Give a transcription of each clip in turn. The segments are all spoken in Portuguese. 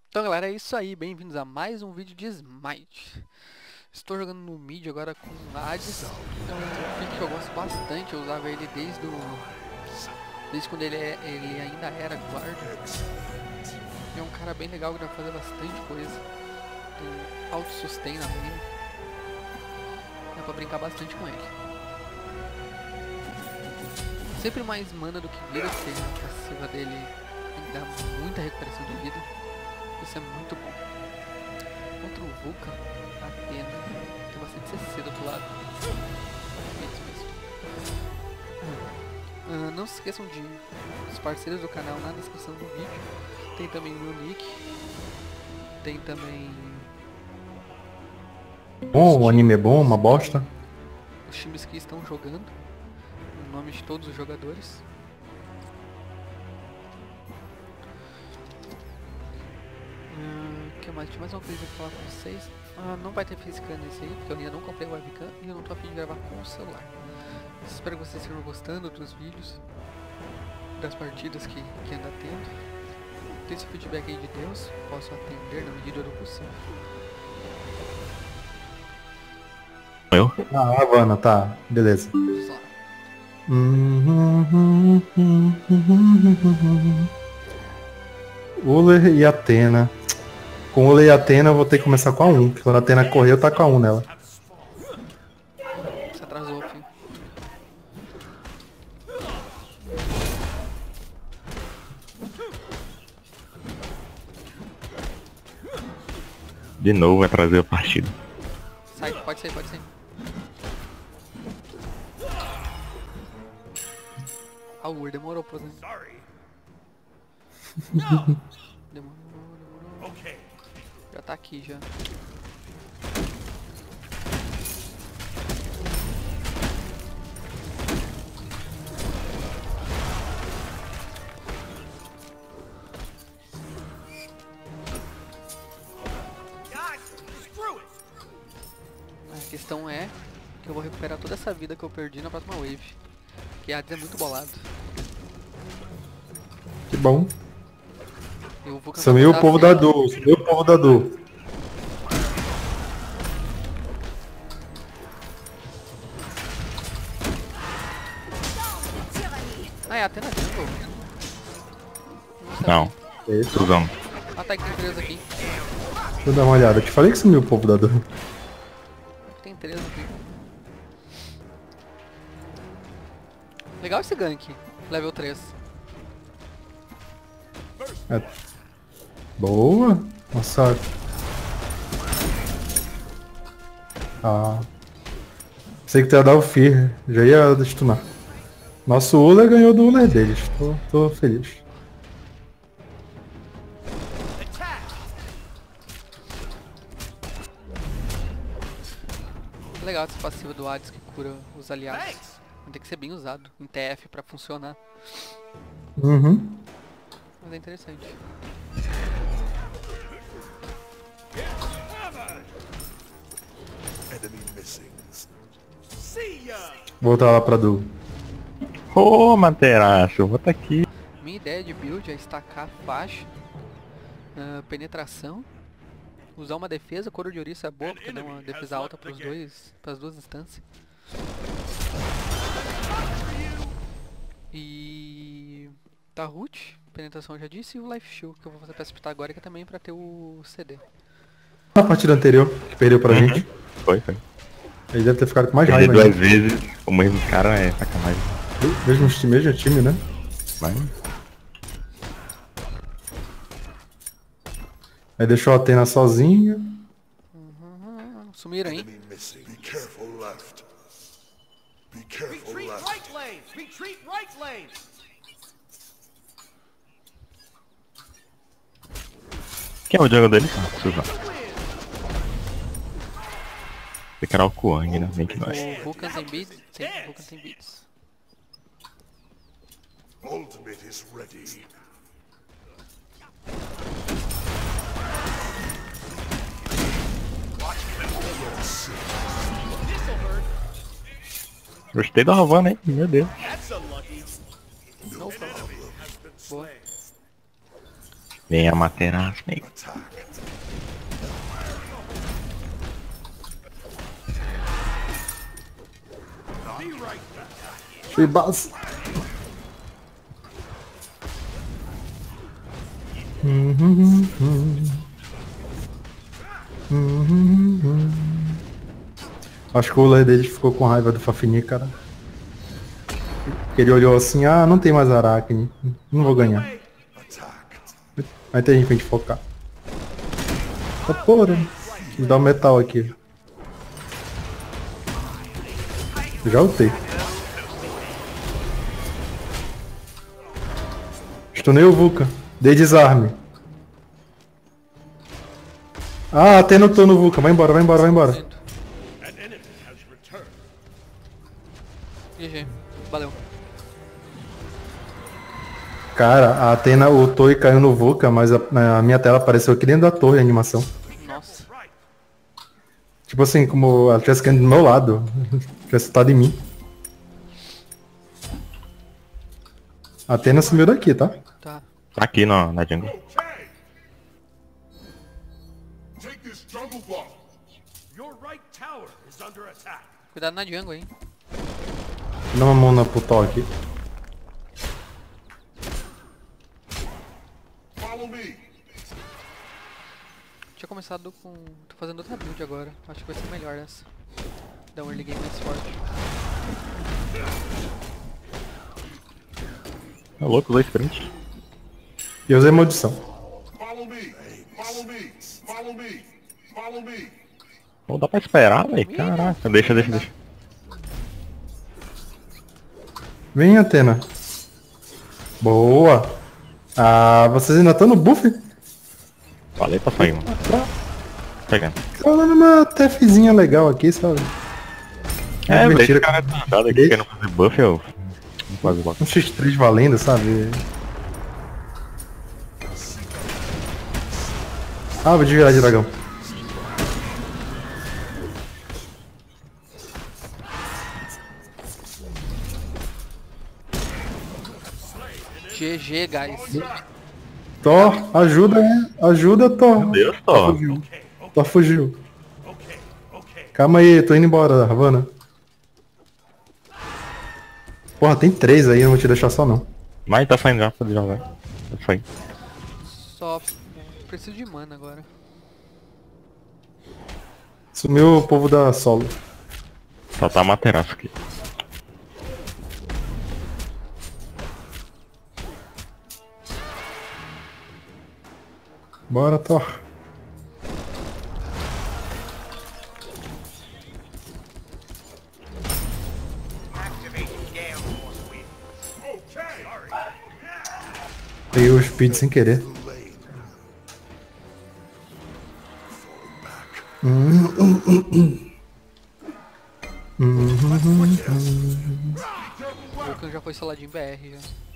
Então galera, é isso aí, bem-vindos a mais um vídeo de Smite. Estou jogando no mid agora com Hades. É um pick que eu gosto bastante, eu usava ele desde quando ele ainda era guarda. É um cara bem legal que dá pra fazer bastante coisa. Tem auto sustain na lane. Dá pra brincar bastante com ele. Sempre mais mana do que vida, porque a passiva dele dá muita recuperação de vida. Isso é muito bom. Contra o Vulcan, Athena, tem bastante CC do outro lado. Não se esqueçam dos parceiros do canal na descrição do vídeo. Tem também meu nick. Tem também... Bom, o anime é bom, uma bosta. Os times que estão jogando. O nome de todos os jogadores. Que mais? Tinha mais uma coisa pra falar com vocês. Não vai ter facecam nesse aí, porque eu ainda não comprei o webcam e eu não tô a fim de gravar com o celular. Espero que vocês estejam gostando dos vídeos, das partidas que anda tendo. Tem esse feedback aí de Deus, posso atender na medida do possível. Eu? Ah, Havana, tá, beleza. Vamos lá. Uller e Athena. Com Uller e Athena eu vou ter que começar com a 1, porque quando a Athena correr eu tá com a 1 nela. Você atrasou, filho. De novo vai trazer a partida. Sai, pode sair, pode sair. Ur, demorou pra fazer. Demorou. Já tá aqui já. A questão é que eu vou recuperar toda essa vida que eu perdi na próxima wave. Que Hades é muito bolado. Que bom. Eu vou cantar Sumiu o pra povo frente. da Du, sumiu o povo da Du. Ah, é a Athena Jungle? Não, Eita, Suzão. Ah, tá, que tem 3 aqui. deixa eu dar uma olhada. Eu te falei que sumiu o povo da Du. Tem 3 aqui. Legal esse gank. Level 3. É. Boa. Nossa. Ah. Sei que tu ia dar o Fear. Já ia stunar. Nosso Uller ganhou do Uller deles. Tô feliz. Legal esse passivo do Hades que cura os aliados. Vai ter que ser bem usado em TF pra funcionar. Uhum. Mas é interessante. Voltar lá pra Du. Ô, Materaço, eu vou tá aqui. Minha ideia de build é estacar faixa, penetração, usar uma defesa, coro de ouriço é boa porque dá uma defesa alta pras duas instâncias. E Taroot, penetração eu já disse, e o Life Shield que eu vou fazer pra Pitagórica também pra ter o CD. Na partida anterior, que perdeu pra gente. Foi. Ele deve ter ficado com mais Perder raiva duas ainda. vezes o mesmo cara é sacanagem. Mesmo time, né? Mas Aí deixou a Athena sozinha. Sumiram, hein? Enemy missing. Be careful left. Be careful Retreat left. right lane! Retreat right lane! quem é o jungle dele? Suzão. Você quer o Kuang, né? Bem que nós. O Vulcan tem beats? Sim, o Vulcan tem beats. Ultimate is ready. Gostei da Havana, hein? Meu Deus. That's unlucky. Não, boa. Vem a Materaço, nego. Attack. Chibas. Acho que o Uller dele ficou com raiva do Fafnir, cara. Ele olhou assim, ah, não tem mais Aracne, não vou ganhar. Attack. Aí tem gente pra gente focar. Tá porra, me dá um metal aqui. Eu já ultei. Stunei o Vulcan. Dei desarme. Ah, até não tô no Vulcan. Vai embora, vai embora, vai embora. GG. Valeu. Cara, a Athena ultou e caiu no Vulcan, mas a minha tela apareceu aqui dentro da torre a animação. Nossa. Tipo assim, como ela tivesse caindo do meu lado. Tivesse estado em mim. A Athena sumiu daqui, tá? Tá. Tá aqui na jungle. Okay. Take this jungle block. Your right tower is under attack. Cuidado na jungle, hein. Dá uma mão na putó aqui. Follow me. Tinha começado com... Tô fazendo outra build agora. Acho que vai ser melhor essa. Dá um early game mais forte. Tá louco, 2 sprint. E usei maldição. Follow me. Follow me. Follow me. Follow me. Não dá pra esperar, velho. Caraca, deixa. Vem, Athena. Boa. Ah, vocês ainda estão no buff? Falei pra sair, mano. Pegando. Tá dando uma TFzinha legal aqui, sabe? É, velho, mentira, esse cara tá aqui Deixa. querendo fazer buff, eu... Não faço logo. Um X3 valendo, sabe? Ah, vou desvirar de dragão. GG, guys. Thor, ajuda, né? Ajuda, Thor. Meu Deus, Thor. Fugiu. Thor fugiu. Calma aí, tô indo embora, Havana. Porra, tem 3 aí, não vou te deixar só não. Mas tá saindo já, pode jogar. Tá saindo. Só... Preciso de mana agora. Sumiu o povo da solo. Só tá Materaço aqui. Bora, Thor. Peguei o speed sem querer. O Vulcan já foi Saladin BR já.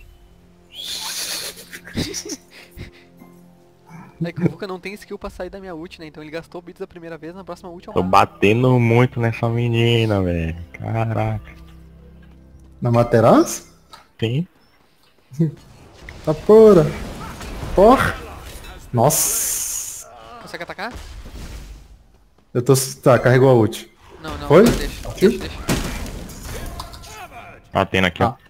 É que o Vulcan não tem skill pra sair da minha ult, né? Então ele gastou bits a primeira vez, na próxima ult é um Tô mago. batendo muito nessa menina, velho. Caraca. Na Materazzo? Sim. Tá porra. Thor. Nossa. Consegue atacar? Eu tô... Tá, carregou a ult. Não, não, Foi? deixa. Deixa. Tá tendo aqui, ó. Ah.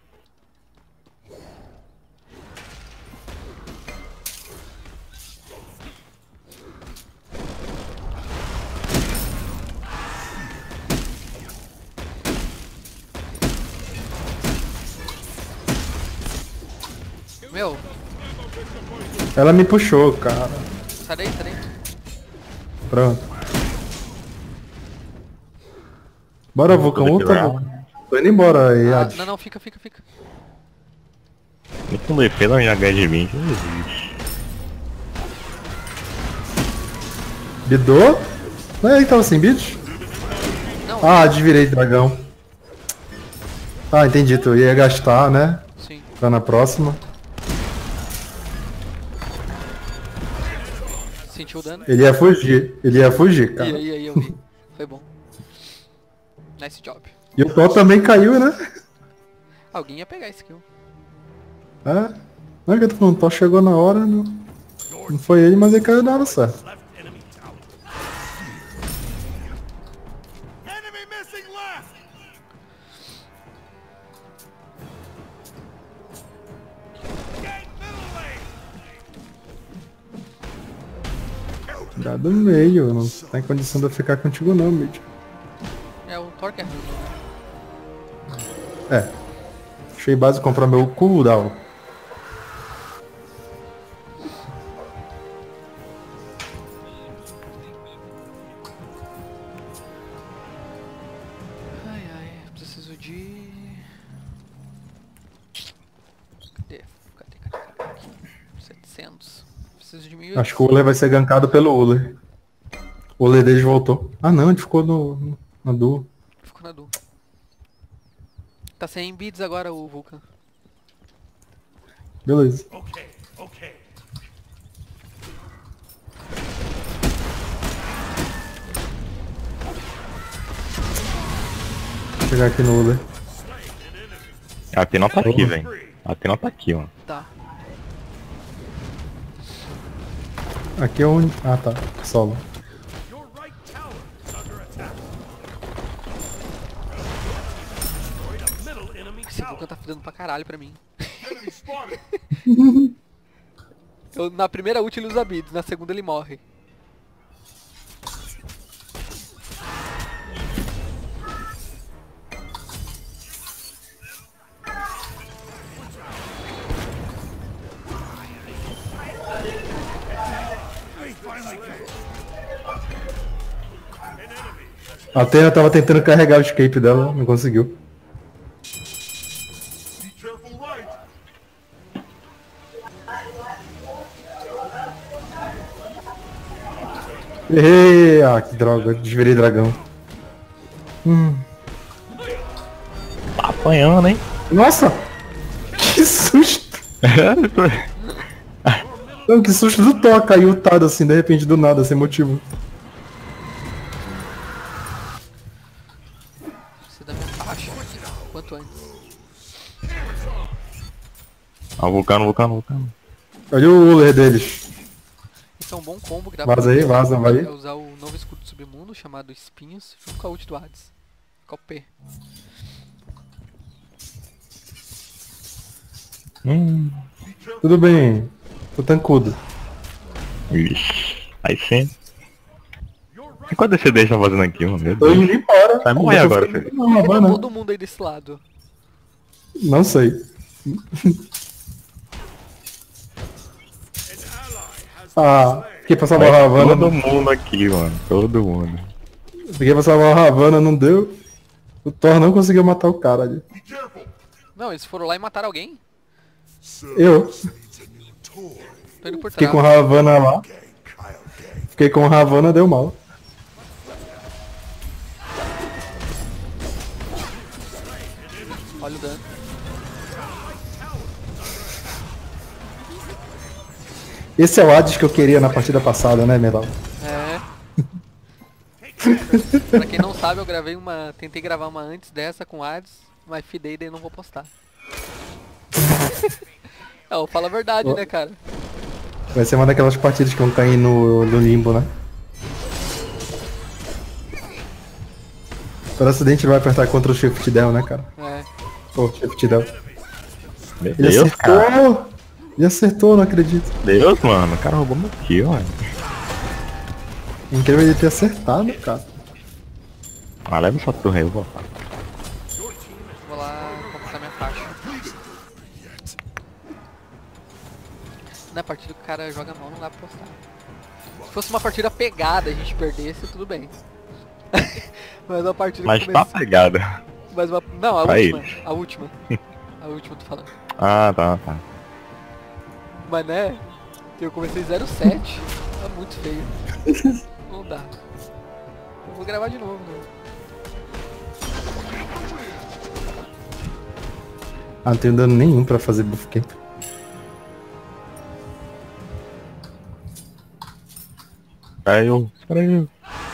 Meu, Ela me puxou, cara. sai daí, sai daí. Pronto. Bora, Vulcan. Ulta, Vulcan. Tô indo embora aí, Ah, Hades. não, fica. Nem com defesa já ganha de mim. Jesus. Bidou? Não é ele que tava sem bid? Não, Ah, desvirei dragão. Ah, entendi. Tu ia gastar, né? sim. Pra na próxima. Sentiu o dano? Ele ia fugir, cara. Aí, eu vi. Foi bom. Nice job. E o Thor também caiu, né? Alguém ia pegar esse kill. É. Não é que eu tô falando, o Thor chegou na hora, não. Não foi ele, mas ele caiu na hora certa. Left enemy tower. Enemy missing left. Gain middle lane. Dá do meio, não tem condição de eu ficar contigo não, Mid. É o Thor que é ruim, né? É. Achei básico comprar meu cooldown. Ai, ai, preciso de... Cadê? Aqui. 700. Preciso de 1.800. Acho que o Uller vai ser gankado pelo Uller. O Uller deles voltou. Ah não, ele ficou na duo. Ficou na dúvida. Tá sem beats agora o Vulcan. Beleza. Okay, okay. Vou pegar aqui no Uller. A Pina tá aqui, velho. A Pina tá aqui, ó. Tá. Aqui é onde... Ah tá, solo. Your right tower is under attack. Destroyed a middle enemy Esse tower. Vulcan tá fedendo pra caralho pra mim. Enemy spotted. Na primeira ult ele usa beats, na segunda ele morre. A Athena tava tentando carregar o escape dela, não conseguiu. Be careful right. Errei! Ah, que droga, desvirei dragão. Tá apanhando, hein? Nossa! Que susto! Não, que susto do Thor, caiu ultado assim, de repente, do nada, sem motivo. Precisa da minha faixa. Quanto antes. Ah, vulcano. Olha o Uller deles. Isso é um bom combo que dá Vaza aí, vaza, vai. É usar o novo escudo do submundo, chamado Espinhos, junto com a ult do Hades. Com o P. Tudo bem, tô tancudo. Ixi. Aí sim. E quando você deixa fazendo aqui, mano? Meu Tô Deus. indo embora. Vai morrer agora, filho. Não, Tá Havana. todo mundo aí desse lado. Não sei. Ah, fiquei pra salvar a Havana. Todo mundo aqui, mano. Todo mundo. Fiquei pra salvar a Havana, não deu. O Thor não conseguiu matar o cara ali. Be careful. Não, eles foram lá e mataram alguém? Eu Tô indo por fiquei trás. com a Havana lá. Fiquei com a Havana, deu mal. Olha o dano. Esse é o Hades que eu queria na partida passada, né, Metal? É. Pra quem não sabe, eu gravei uma... Tentei gravar uma antes dessa com Hades, mas fidei e daí não vou postar. Eu falo a verdade, né, cara? Vai ser uma daquelas partidas que vão cair no limbo, né? Por acidente ele vai apertar contra o Shift Del, né, cara? É. Pô, Shift Del. Meu Ele Deus, cara. acertou! Ele acertou, não acredito. Deus, mano. O cara roubou meu kill, mano. Incrível ele ter acertado, cara. Ah, leva só pro rei, eu vou. Vou lá completar minha faixa. Na partida que o cara joga mal, não dá pra postar. Se fosse uma partida pegada e a gente perdesse, tudo bem. Mas uma partida Mas que tá começa... pegada. Mas uma... Não, a Pra última. eles. A última. A última, tô falando. Ah, tá. Mas né, eu comecei 0-7. Tá muito feio. Não dá. Eu vou gravar de novo, né? Ah, não tenho dano nenhum pra fazer buff camp. Espera aí.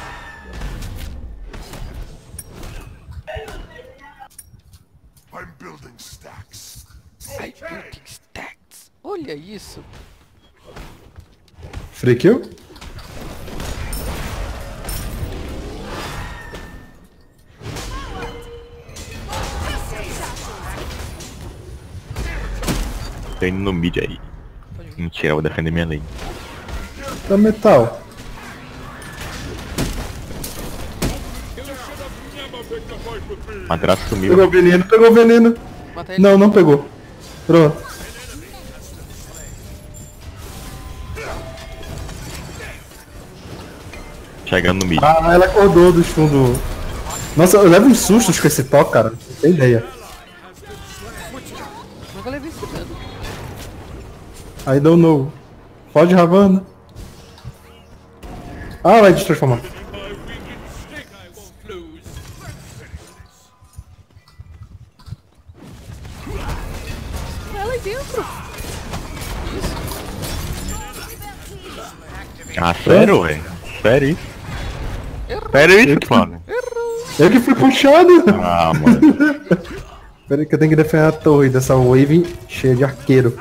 I'm building stacks. Ai, building stacks. Olha isso. Free kill? Tô indo no mid aí. Mentira, eu vou defender minha lane. Tá metal. Madraço sumiu. Pegou o veneno, pegou o veneno. Mata ele. Não, não pegou. Pronto. Chegando no mid. Ah, ela acordou do fundo. Nossa, eu levo uns sustos com esse toque, cara. Não tem ideia. Como é que eu levei esse dano? I don't know. Pode, Ravana. Ah, vai destransformar. Ela aí dentro. Ah, sério, velho? Sério isso? Sério isso, mano? Eu que fui puxado. Ah, mano. Pera aí que eu tenho que defender a torre dessa wave cheia de arqueiro.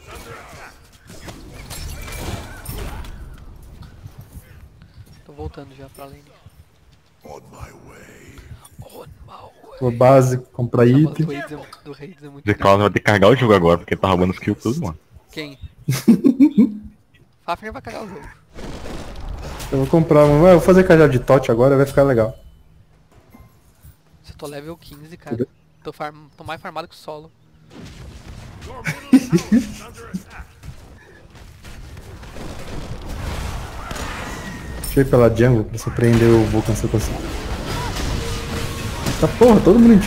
Tô voltando já pra lane. On my way. Oh, mal. Vou base, comprar Do item. Raids é muito Esse Klaus vai ter que carregar o jogo agora, porque tá roubando os kills tudo, mano. Quem? Fafner vai cagar o jogo. Eu vou comprar uma. Eu vou fazer cajado de tote agora, vai ficar legal. Se eu tô level 15, cara. Tô mais farmado que o solo. Deixa eu ir pela jungle pra surpreender o Vulcan se eu consigo. Tá porra, todo mundo.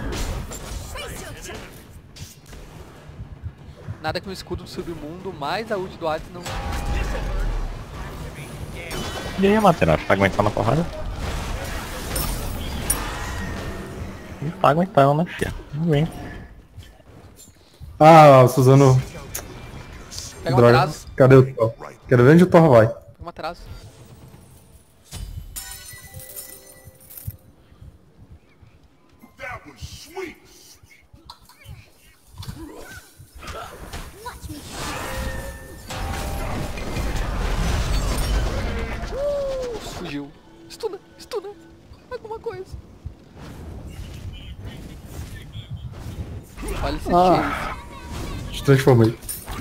Nada que um escudo do submundo, mais a ult do Hades não... E aí, Matheus, tá aguentando na porrada? Não tá aguentando, né, fia? Não vem. Ah, o Suzano. Pega um Droga. atraso. Cadê o Thor? Quero ver onde o Thor vai. Pega um atraso. That was sweet. Fugiu. Stuna. Alguma coisa. Olha esse chase. Transformei.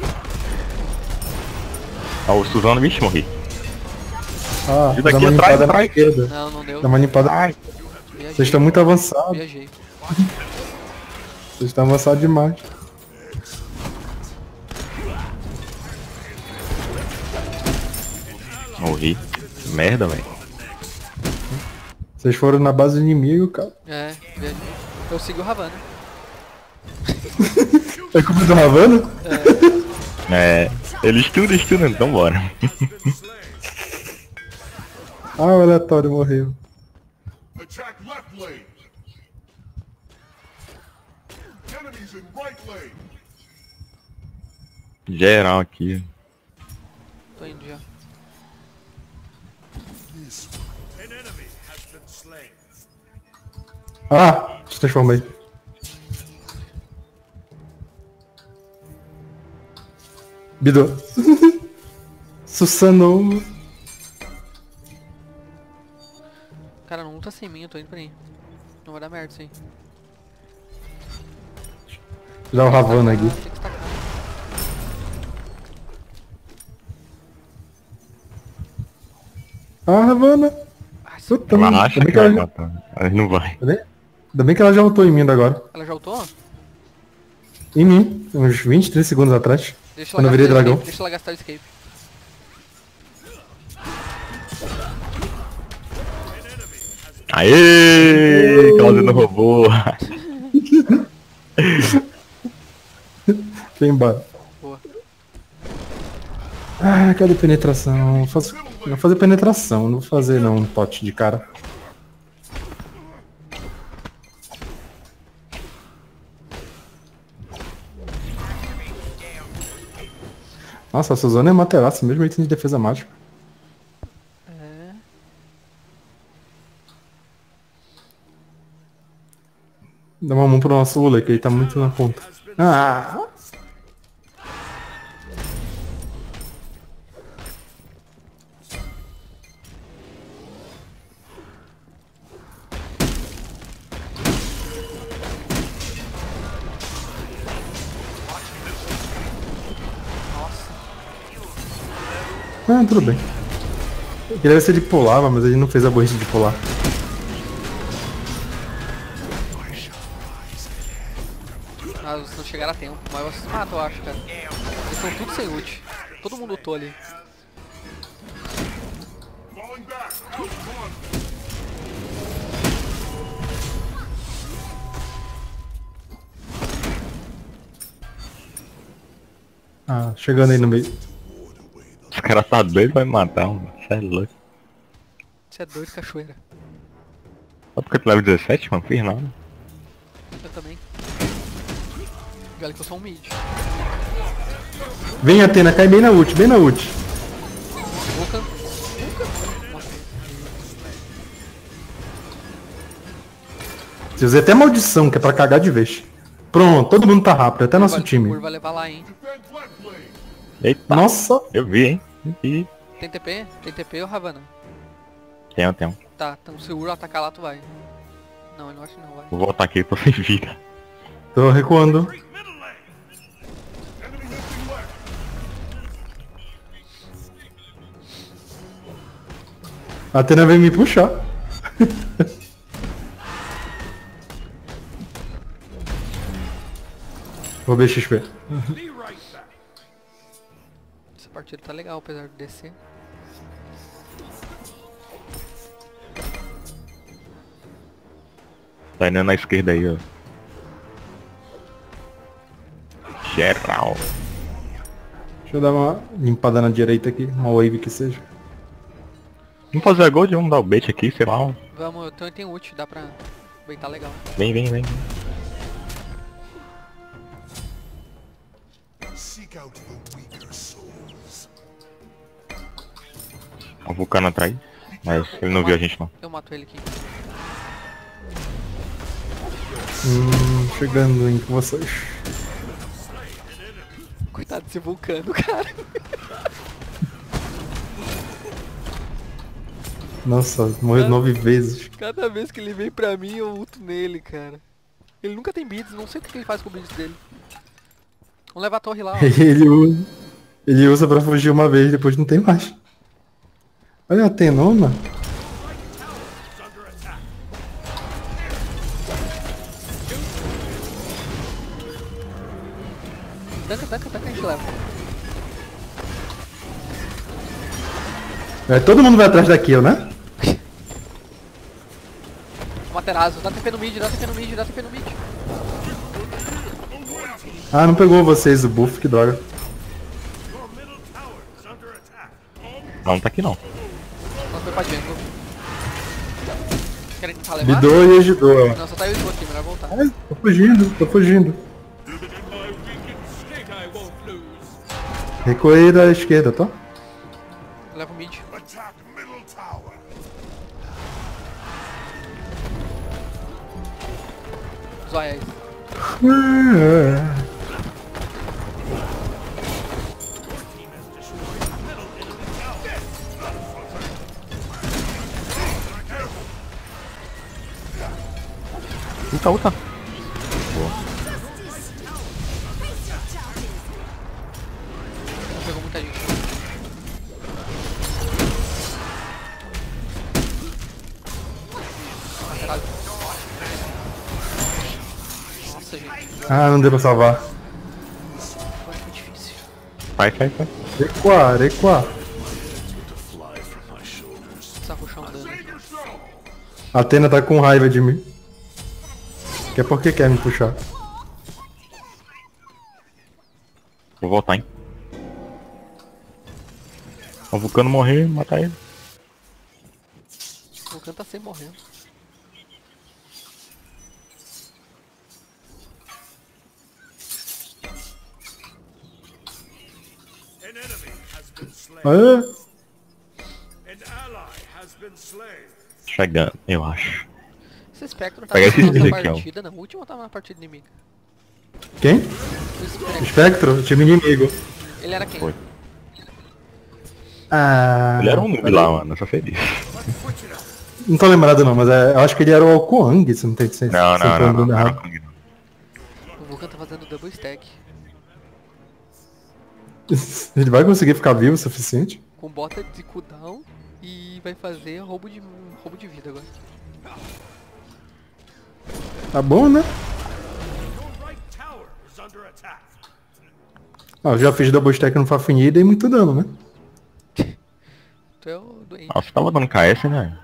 Ah, o Suzano, vixe, morri. Ah, E dá daqui uma atrás, limpada na atrás. esquerda. Não deu. Dá uma limpada. Ai, Viajei. Vocês estão muito avançados. Viajei. Vocês estão avançados demais. morri. Merda, velho. Vocês foram na base do inimigo, cara. É, viajei. Eu segui o Ravana. É culpa do Ravana? É. Ele estuda, então bora. Ah, o aleatório morreu. Attack left lane. Enemies in right lane. Geral aqui. Tô indo já. An enemy has been slain. Ah, se transformei. Bidô. Susano. Cara, não tá sem mim, eu tô indo pra aí. Não vai dar merda isso aí. Já o Ravana aqui. Tem que estacar. Ah, Ravana. Ai, se- Puta, Ela mano. acha Ainda que bem que vai ela, matar. Mas não vai. ainda bem que ela já ultou em mim agora. Ela já ultou? Em mim, uns 20, 30 segundos atrás. Deixa Quando ela eu virei gastar o dragão. escape. Deixa ela gastar o escape. Aê! Claudio não roubou. Vem embora. Boa. Ah, cadê penetração? Vou fazer penetração, não vou fazer não um pote de cara. Nossa, a Suzana é materaça, mesmo item de defesa mágica. É. Dá uma mão pro nosso Ula, que ele tá muito na ponta. Ah! Ah, tudo bem. Eu queria ver se ele pulava, mas ele não fez a burrice de pular. Ah, vocês não chegaram a tempo, mas vocês matam, eu acho, cara. Eles estão tudo sem ult. Todo mundo ultou ali. Falling back. Come on. Ah, chegando aí no meio. Os caras tá doido, vai me matar, mano. Cê é louco. Você é doido, cachoeira. Só porque tu leva 17, mano, fiz nada. Eu também. E olha que eu sou um mid. Vem, Athena, cai bem na ult, bem na ult. Vulcan. Eu usei até maldição, que é pra cagar de vez. Pronto, todo mundo tá rápido, até nosso O time. vai levar lá, hein. Defend left lane. Eita, Nossa! eu vi, hein. E Tem TP? Tem TP ou Ravana? tem. Tá, então se o Uro atacar lá, tu vai. Não, eu não acho que não vai. Vou voltar aqui, tô sem vida. Tô recuando. Middle lane. Enemy hitting left. A Athena veio me puxar. Roubei XP. Be right back. Essa partida tá legal, apesar de descer. Tá indo na esquerda aí, ó. Geral. Deixa eu dar uma limpada na direita aqui, uma wave que seja. Vamos fazer a gold, vamos dar o bait aqui, sei lá. Vamos, eu também tenho ult, dá pra baitar legal. Vem. Seek out the weaker souls. O Vulcano atrás. Mas ele não viu a gente não. Eu mato ele aqui. Chegando em com vocês. Coitado desse vulcano, cara. Nossa, morreu 9 vezes. Cada vez que ele vem pra mim, eu ulto nele, cara. Ele nunca tem beats, não sei o que ele faz com o beats dele. Vamos levar a torre lá, ó. Ele usa pra fugir uma vez, depois não tem mais. Olha a Tenona. Tanca, a gente leva. É, todo mundo vai atrás da kill, né? Materazo, dá TP no mid. Ah, não pegou vocês o buff, que droga. Your middle tower is under attack. Não tá aqui não. Nós foi pra jungle. Querem tentar levar? Bidou e ajudou. Não, só tá eu e tu aqui, melhor voltar. Ai, tô fugindo. Recuei da esquerda, tá? Leva o mid. Attack middle tower. Zóia aí. Ulta. Pegou muita gente. Materazo. Nossa, gente. Ah, não deu pra salvar. Foi muito difícil. Vai. Recuar. Essa roxão dano. A Athena tá com raiva de mim. Que é porque quer me puxar. Vou voltar, hein. O Vulcano morrer, matar ele. O Vulcano tá sempre morrendo. An enemy has been slain. Ah, An ally has been slain. Chegando, eu acho. Esse Spectro tá Pega esse na nossa vídeo aqui, ó. partida, na última ou tava na partida inimiga? quem? O Spectro. Spectro, time inimigo. Ele era quem? Foi. Ah. Ele era um noob lá, mano, eu só feliz. Não tô lembrado não, mas eu acho que ele era o Alcoang, se não tem se eu tô lembrando Não. errado. O Vulcan tá fazendo double stack. Ele vai conseguir ficar vivo o suficiente? com bota de cooldown e vai fazer roubo de vida agora. Tá bom, né? Your right tower is under attack. Ah, eu já fiz double stack no Fafnir e dei muito dano, né? Tu é o doente. Nossa, tava dando KS, né?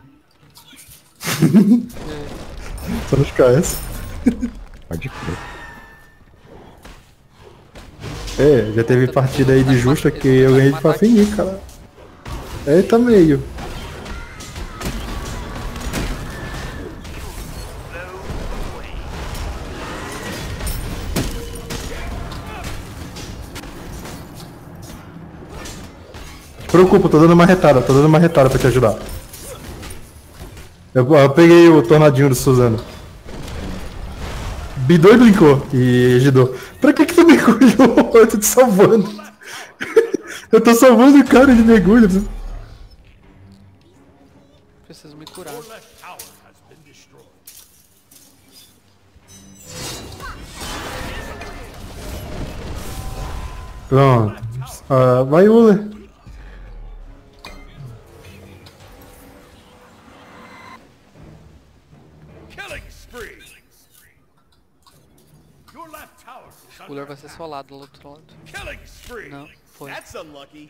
Só nos KS. Pode crer. É, já teve partida aí de justa que eu ganhei de Fafnir, cara. Eita meio. Não se preocupa, tô dando uma retada pra te ajudar. Eu peguei o tornadinho do Suzano. B2 linkou e Gidou. Pra que tu mergulhou? Eu tô te salvando. Eu tô salvando o cara de mergulho. Preciso me curar. Your left tower has been destroyed. Pronto. Ah, vai, Uller. Killing spree. Your left tower is O under Uller vai ser attack. solado do outro lado. Killing spree. Não, foi. That's unlucky.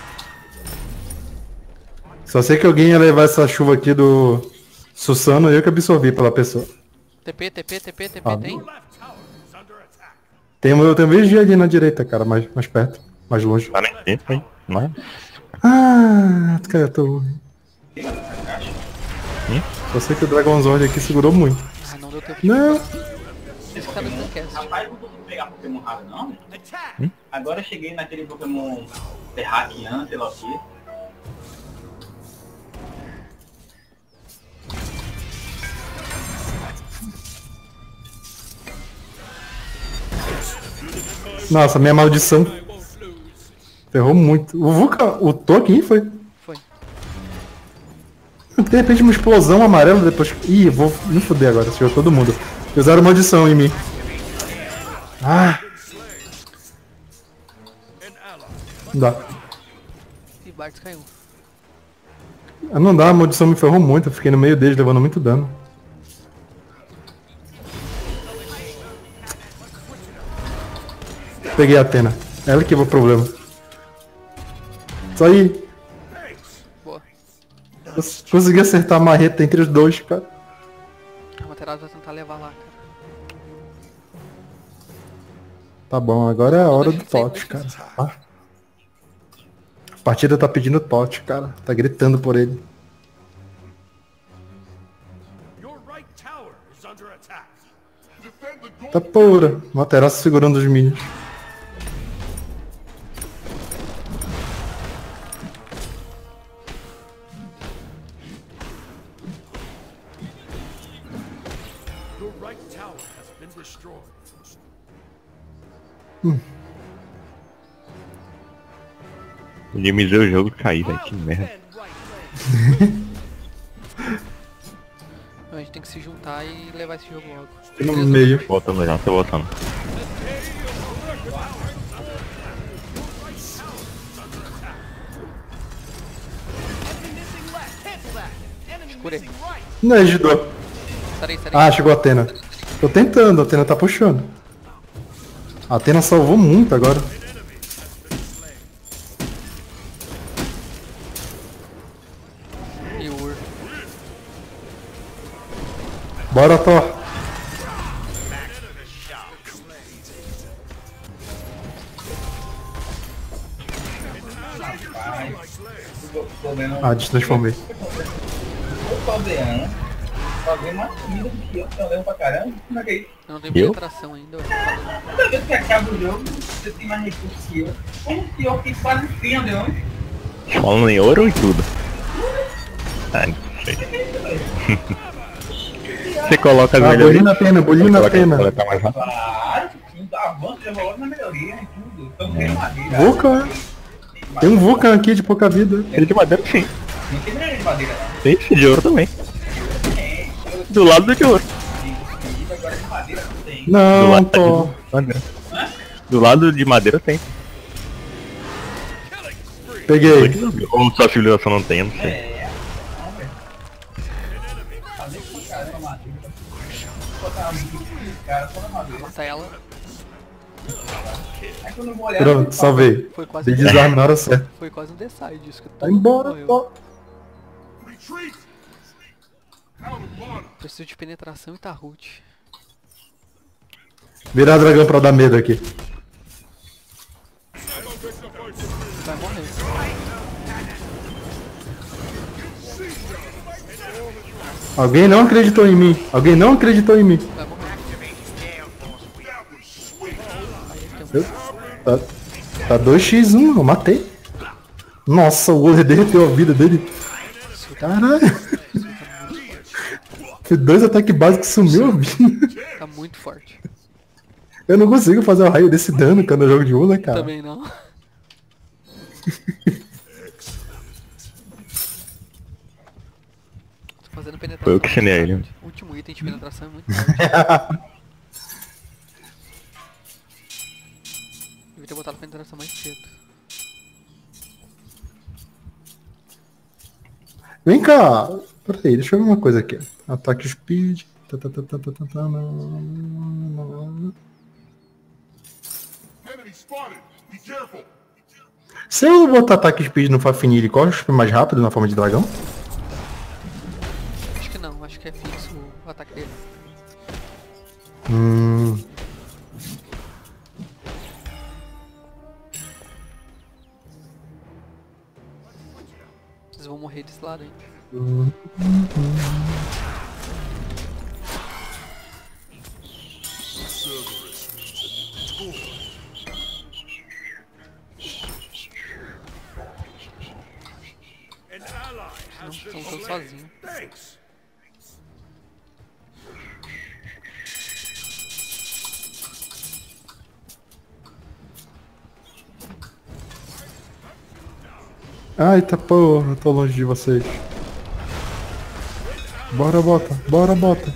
Só sei que alguém ia levar essa chuva aqui do Susano e eu que absorvi pela pessoa. TP, Ah, tem? Your left tower is under attack. Eu tenho vigia ali na direita, cara, mais perto, mais longe. Tá nem tempo, hein? Mas... Ah, cara, eu tô... Só sei que o Dragon Zord aqui segurou muito. Ah, não deu tempo de Não, esse cara do Stancast. Rapaz, não consigo pegar Pokémon raro não. Attack. Agora eu cheguei naquele Pokémon Terrakian, sei lá o quê. nossa, minha maldição ferrou muito. O Vulcan, o Tolkien foi? Foi. De repente uma explosão amarela depois... Ih, vou me fuder agora, se todo mundo. Usaram maldição em mim. Ah, An ally. não dá. E Bartz caiu. Ah, não dá, a maldição me ferrou muito, eu fiquei no meio deles levando muito dano. Peguei a Athena. Ela que é o problema. Isso aí. Boa. Consegui acertar a marreta entre os dois, cara. A Materazo vai tentar levar lá, cara. Tá bom, agora é a hora do Deixa eu Tote, sair, cara. Ah. A partida tá pedindo Tote, cara. Tá gritando por ele. Your right tower is under attack. Defend the goal. Tá pura. Materaço segurando os minions. Your right tower has been destroyed. Otimizei o jogo e caí, velho. Que merda. And right leg. A gente tem que se juntar e levar esse jogo logo. No meio. Voltando já, tô voltando. Curei. Não, ajudou. Sarei. Ah, chegou a Athena. Tô tentando, a Athena tá puxando. A Athena salvou muito agora. E o Ur. Bora, Thor. Tô vendo Ah, destransformei. o Caldeano fazer mais comida do que eu levo pra caramba. Como é que é isso? Eu não tenho Eu? penetração ainda. Toda vez que acaba o jogo, você tem mais recursos que eu. Como que eu fico quase 100 leões? Falando em ouro e tudo. Ah, não sei. Você coloca as Ah, melhorias. bolinho na pena, bolinho na Coloca- pena. coloca mais rápido. Claro, sim, avanço já rolou na melhoria e tudo. Então tem madeira. Vulcan. Tem um Vulcan aqui de pouca vida. Ele de madeira sim. Não tem melhoria de madeira não. Tem esse de ouro também. Do lado do de ouro. E agora de madeira não tem. Do Não, lado Thor. de madeira. Do lado de madeira tem. Killing spree. Peguei. Ou sua civilização não tem, eu não sei. É, não, velho. Fazer com o cara na madeira. Botar a música do cara só na madeira. Mata ela. Aí quando eu vou olhar. Pronto, salvei. Foi quase Dei desarme na hora certa. Foi quase um decide isso que Vai embora, morreu. ó. Retreat! Out of order! Preciso de penetração e Taroot. Virar dragão pra dar medo aqui. Vai morrer. Alguém não acreditou em mim. Alguém não acreditou em mim. Vai morrer. Tá 2x1, eu matei. Nossa, o olho derreteu a vida dele. Caralho. Foi 2 ataques básicos, sumiu a vida. Tá muito forte. Eu não consigo fazer o raio desse dano quando eu jogo de Ula, cara. Também não. Tô fazendo penetração. Foi eu que ensinei ele. O último item de penetração é muito forte. Devia ter botado penetração mais cedo. Vem cá. Peraí, deixa eu ver uma coisa aqui. Ataque speed. Enemy spotted! Be careful! Se eu botar ataque speed no Fafnir, ele corre mais rápido na forma de dragão? Acho que não, acho que é fixo o ataque dele. Vocês vão morrer desse lado, hein? An ally has Não, been estão todos slain. sozinhos. Thanks. Ai, tá porra, tô longe de vocês. Bora, bota, bora, bota.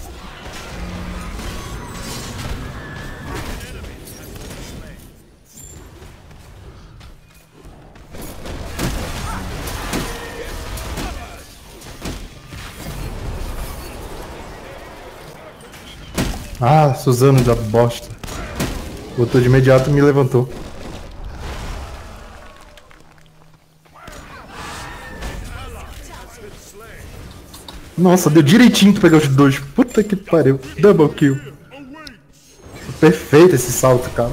Ah, Suzano da bosta. Botou de imediato e me levantou. Nossa, deu direitinho pra pegar os dois. Puta que pariu. Double kill. Perfeito esse salto, cara.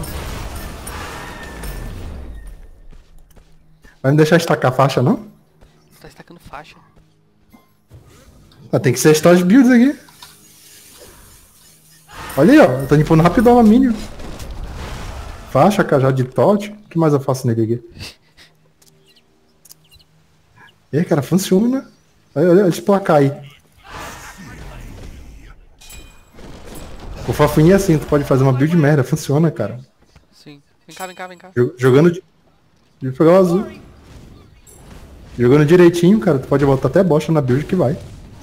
Vai me deixar estacar a faixa, não? Tá estacando faixa. Ah, tem que ser as builds aqui. Olha aí, ó. Eu tô limpando rapidão a mínimo. Faixa, cajado de tote. O que mais eu faço nele aqui? E aí, cara, funciona. Olha esse placar aí. O Fafinha é assim, tu pode fazer uma build merda, funciona, cara. Sim. Vem cá, vem cá, vem cá. Jogando de... Vou pegar o azul. Jogando direitinho, cara, tu pode botar até bosta na build que vai.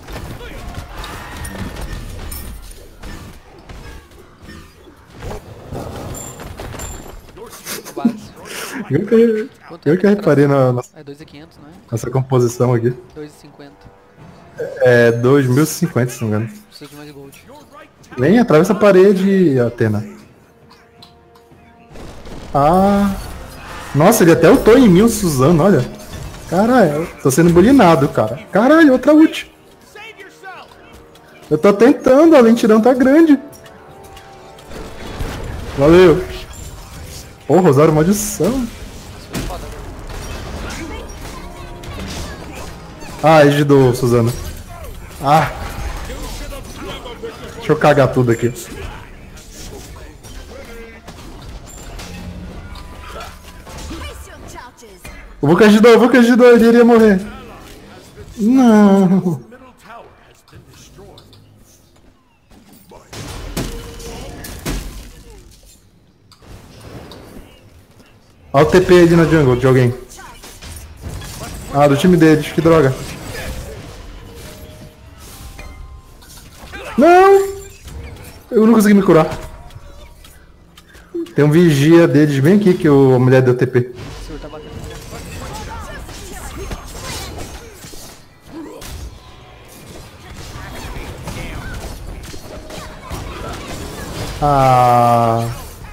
Base. Eu que reparei É 2.500, não é? nessa composição aqui. 2.50. É 2050, se não me engano. Preciso de mais gold. Vem, atravessa a parede, Atena. Ah. Nossa, ele até ultou em mim o Suzano, olha. Caralho, tô sendo bulinado, cara. Caralho, outra ult. Eu tô tentando, a lentidão tá grande. Valeu. Pô, Rosário Maldição. Ah, Edge do Suzano. Ah. Deixa eu cagar tudo aqui. Eu vou cair de dor, ele iria morrer. Não. Middle tower has been destroyed. Olha o TP ali na jungle de alguém. Ah, do time deles, que droga. Não! Eu não consegui me curar. Tem um vigia deles bem aqui que a mulher deu TP. O senhor tá batendo. Ah.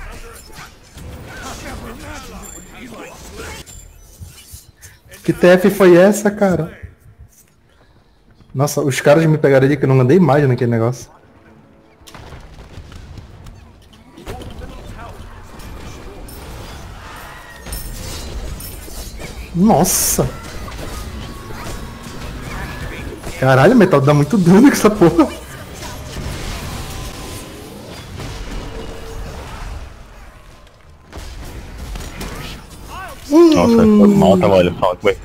Que TF foi essa, cara? Nossa, os caras me pegaram ali que eu não andei mais naquele negócio. Nossa! Caralho, metal dá muito dano com essa porra. Nossa, foi mal, tava olha só que vai.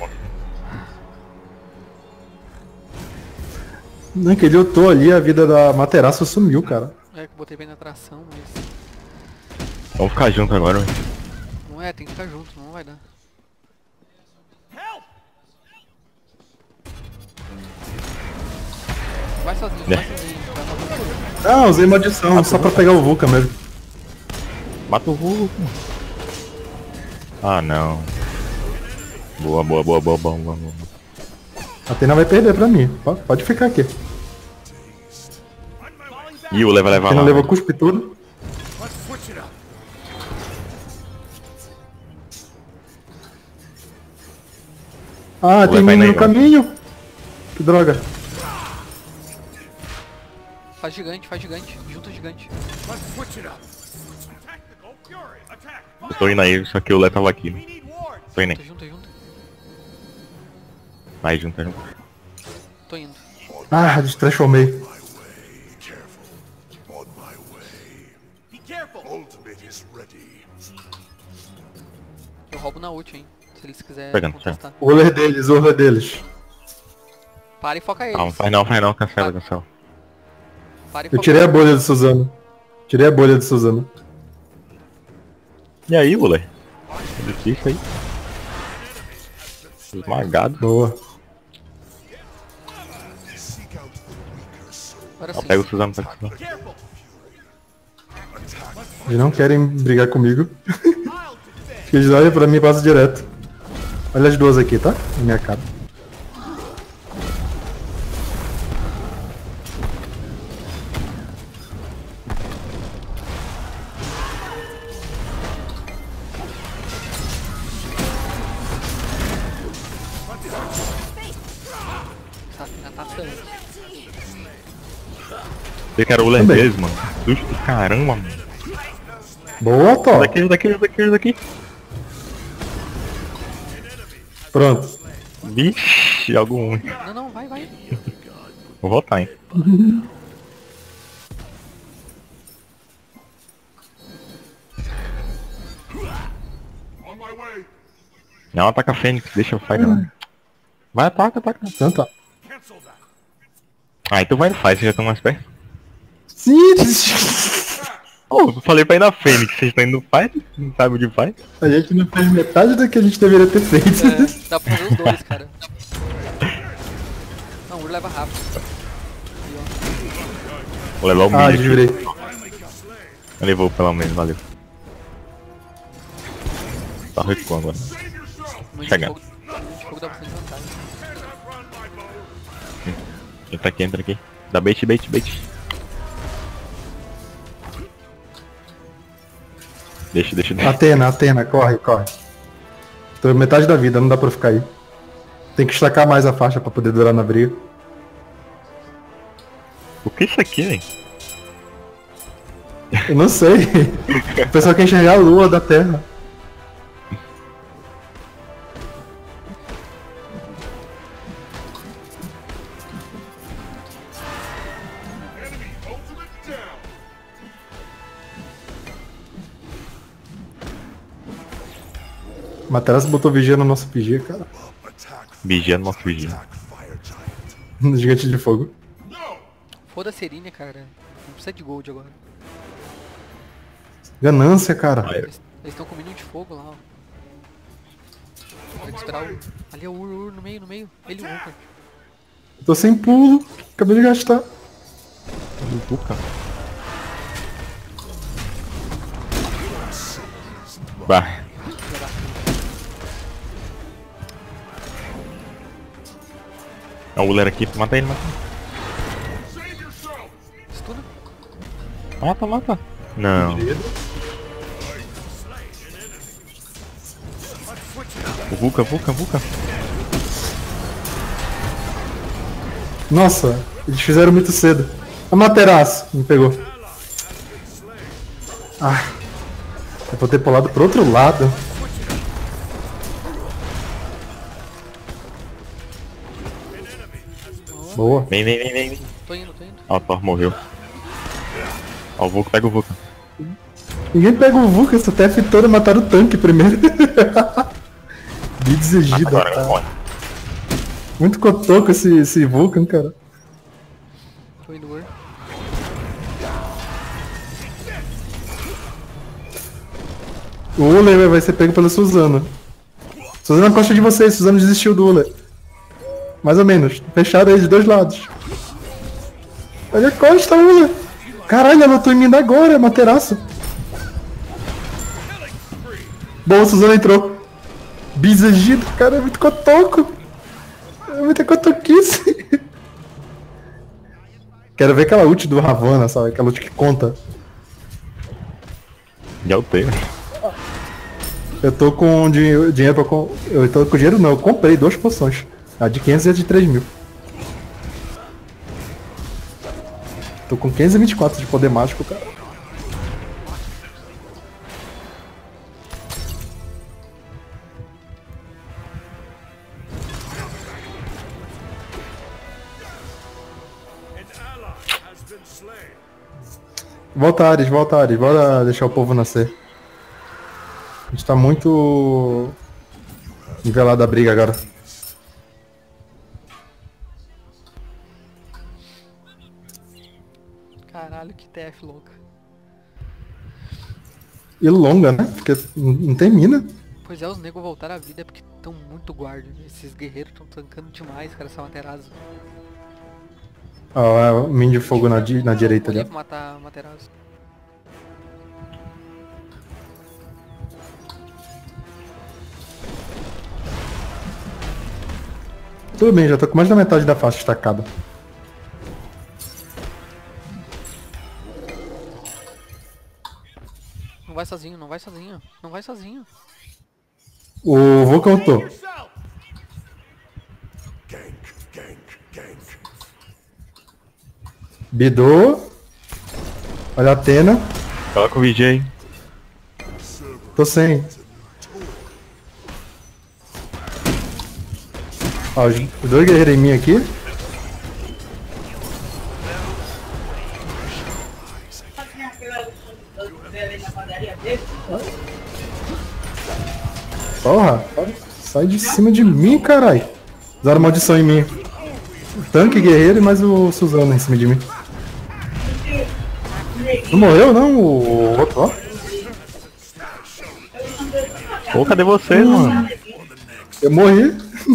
Não, que ele lutou ali, a vida da Materaço sumiu, cara. É que eu botei bem na tração, mas... Vamos ficar junto agora, velho. Não é, tem que ficar junto, não vai dar. Vai sozinho, vai sozinho. Vai sozinho. Ah, usei maldição, só pra pegar o Vulcan mesmo. Mata o Hulk. Ah, não. Boa, boa, boa, boa, boa, boa, boa. A Atena vai perder pra mim. Pode ficar aqui. Ih, o vai levar Atena lá. levou cuspe tudo. Let's switch it up. Ah, tem vai mini no aí, caminho. Que droga. Faz gigante, junta gigante. Let's switch it up. Tactical fury. Attack. Tô indo aí, só que o Lé tava aqui. We need wards. Tô indo aí. Junta. Vai, junta, junta. Tô indo. Ah, destransformei. On my way. Be careful. Ultimate is ready. Eu roubo na ult, hein. Se eles quiserem Pegando, contestar. O roller deles. Para e foca eles. Não, faz não, cancela, cancela. Para e Eu foca tirei a eles. bolha do Suzano. Tirei a bolha do Suzano. E aí, moleque? É difícil aí. Esmagado. Boa. Agora Ó, sim. pega o Suzano, pega o Suzano. Careful. Eles não querem brigar comigo. Eles olham pra mim e passam direto. Olha as duas aqui, tá? Na minha cara. Tá tanto. Você que era o Ler Também. deles, mano. Susto do caramba, mano. Boa, Tó. Daqui. Pronto. Vixe, algo ruim. Não, vai. Vou voltar, hein. On my way. Não, ataca a Fênix, deixa eu fazer. Vai, ataca. Então tá. Cancel that. Ah, então vai no Fight, vocês já estão mais perto. Sim, Ô, eu falei pra ir na Fênix, vocês estão indo no Fight? Não sabe onde vai? a gente não fez metade do que a gente deveria ter feito. É, dá pra fazer os dois, cara. Não, o Ur leva rápido. Vou levar o Ah, mid aqui. desvirei. Levou pelo menos, valeu. Tá recuando agora. No Chega. de fogo dá bastante vantagem. Entra aqui. Dá bait. Deixa. Atena, corre. Tô metade da vida, não dá pra ficar aí. Tem que estacar mais a faixa pra poder durar na briga. O que é isso aqui, velho? Eu não sei. O pessoal quer enxergar a lua da Terra. Enemy ultimate down. Materazzo botou vigia no nosso PG, cara. Attack. Vigia no nosso vigia. Attack fire giant. No gigante de fogo. No. Foda-se a Irine, cara. Não precisa de gold agora. Ganância, cara. Eles estão com minion de fogo lá, ó. Tem que esperar o... Ali é o Ur no meio. Ele e o Vulcan. Tô sem pulo. Acabei de gastar. Luca. Vai. É o Uller aqui, mata ele. Save yourself. Estuna. Mata. Não. Vuca. Nossa, eles fizeram muito cedo. A Materaço me pegou. Ah, eu vou ter pulado pro outro lado. Boa. Vem. Tô indo. Ó, o Thor morreu. Ó, o Vulca, pega o Vulca. Ninguém pega o Vulcan, essa TF toda mataram o tanque primeiro. Bids Egida, Agora, cara. morre. Muito cotoco esse Vulcan, cara. Tô indo, War. O Uller vai ser pego pela Suzana. Suzana gosta de vocês, Suzana desistiu do Uller. Mais ou menos. Fecharam ele de dois lados. Olha a costa, Uller. Caralho, ela lutou em mim agora, Materaço. Boa, Suzana entrou. Bizagido, cara, é muito cotoco. É muita cotoquice. Quero ver aquela ult do Ravana, sabe? Aquela ult que conta. Já o tenho. Eu tô com dinheiro pra... Eu tô com dinheiro não, eu comprei 2 poções. A de 500 e a de 3.000. Tô com 524 de poder mágico, cara. Volta, Ares, bora deixar o povo nascer. A gente tá muito nivelado a briga agora. Caralho, que TF louca. E longa, né? Porque não termina. Pois é, os negros voltaram à vida porque estão muito guarda. Esses guerreiros estão tancando demais, cara, essa Materazo. Ó, é o Min de fogo na direita ali. Olhei pra matar a Materazo. Tudo bem, já tô com mais da metade da faixa estacada. Não vai sozinho, não vai sozinho, não vai sozinho. O Vulcan lutou. Gank. Bidou. Olha a Atena. Coloca o VJ. Tô sem. Ó, os 2 guerreiros em mim aqui. Porra, sai de cima de mim, carai. Usaram maldição em mim. Tanque, guerreiro e mais o Suzana em cima de mim. Não morreu não, o outro, ó? Pô, cadê vocês, mano? Eu morri.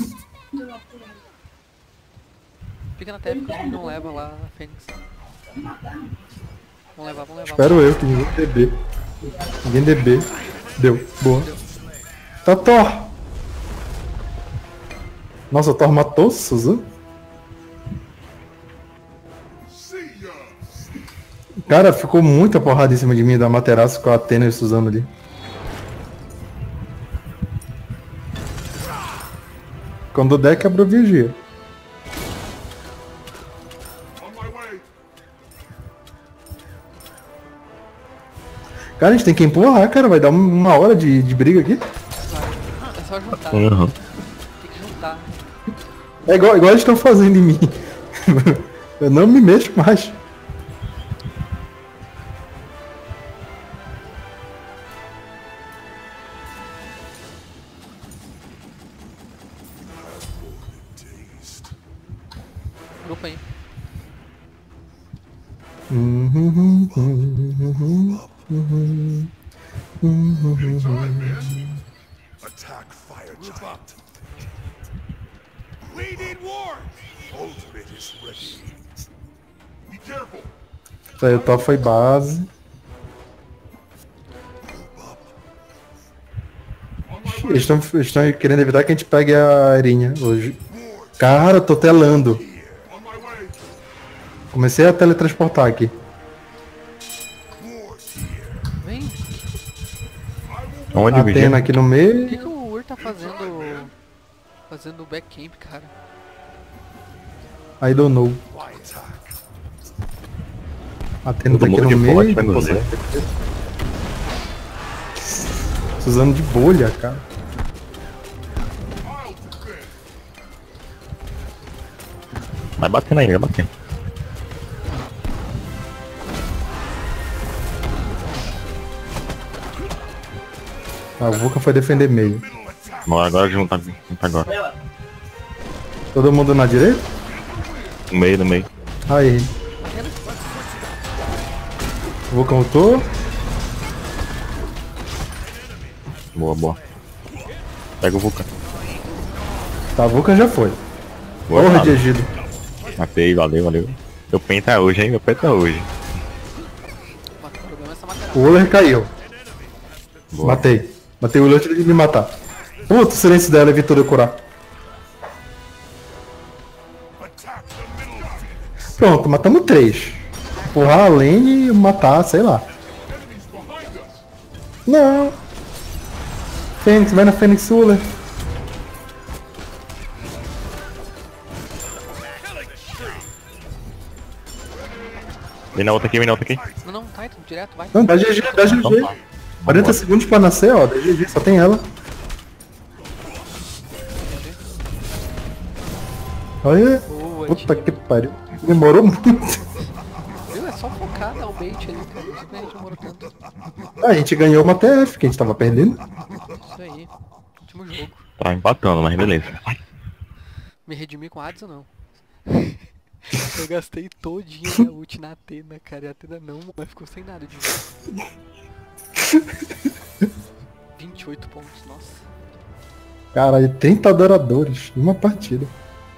Fica na TF que os não leva lá a Fênix. Vamos levar. Espero eu, que ninguém DB. Ninguém DB. Deu, boa. Tá Thor. Nossa, o Thor matou o Suzana? Cara, ficou muita porrada em cima de mim da Materaço com a Atena e o Suzano ali. Quando der, quebra a vigia. On my way. Cara, a gente tem que empurrar, cara. Vai dar uma hora de briga aqui. É só juntar, Uhum. tem que juntar. É igual eles estão fazendo em mim. Eu não me mexo mais. Grupo aí. Attack fire giant. We need war. Ultimate is ready. Be careful. Isso aí, o Thor foi base. Eles estão querendo evitar que a gente pegue a Arinha hoje. Cara, eu tô telando. On my way. Comecei a teletransportar aqui. War. Onde o Atena Vigília? aqui no O meio. que o Ur tá fazendo? Fazendo back camp, cara. I don't know. Atena Todo tá aqui mundo no de meio. forte, vai Pô, nos ver. Usando de bolha, cara. Vai batendo aí, vai batendo. Ah, o Vulcan foi defender meio. Vamos agora juntar agora. Todo mundo na direita? No meio, no meio. Aí. O Vulcan ultou. Boa, boa. Pega o Vulcan. Tá, o Vulcan já foi. Boa, Porra nada. de Egido. Matei, valeu, valeu. Meu penta é hoje, hein? Meu penta é hoje. O problema é essa matéria. O Uller caiu. Boa. Matei. Matei o Uller antes de me matar. Puta, o silêncio dela evitou de eu curar. Pronto, matamos 3. Empurrar a lane e matar, sei lá. Não. Fênix, vai na Fênix Uller. Vem na outra aqui, vem na outra aqui. Não, não, Titan, direto, vai. Não, dá GG, dá Então GG. tá. 40 segundos pra nascer, ó. Dá GG, só tem ela. Olha. Boa, Puta time. que pariu. Demorou muito. Viu? É só focar, dar o bait ali, cara. Não sei como a gente demorou tanto. Ah, a gente ganhou uma TF, que a gente tava perdendo. Isso aí. Último jogo. Tá empatando, mas beleza. Vai. Me redimir com Adson, não. Eu gastei todinha minha ult na Atena, cara. E a Atena não, mas ficou sem nada de vida. 28 pontos, nossa. Caralho, 30 adoradores numa partida.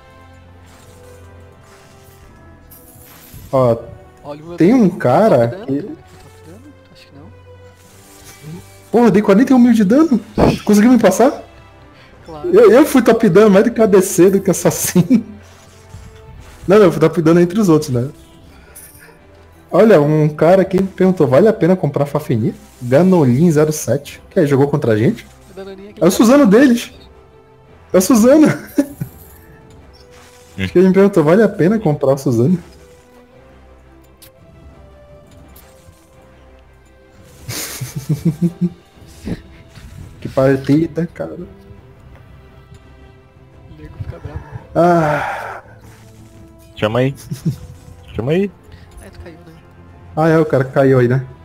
Ó, Olha o meu tem um cara dano, que... cara. Top dano? Acho que não. Porra, dei 41 mil de dano. Conseguiu me passar? Claro. Eu fui top dano mais do que ADC, do que assassino. Não, eu fui top dano entre os outros, né? Olha, um cara aqui perguntou, vale a pena comprar Fafnir? Ganolin 07. Que aí, jogou contra a gente? O danoninho aqui. É o Suzano deles. É o Suzano. Acho que ele me perguntou, vale a pena comprar o Suzano? Que partida, cara. O nego fica bravo. Ah, Chama aí. Chama aí. Aí tu caiu, né? ah é, o cara caiu aí, né?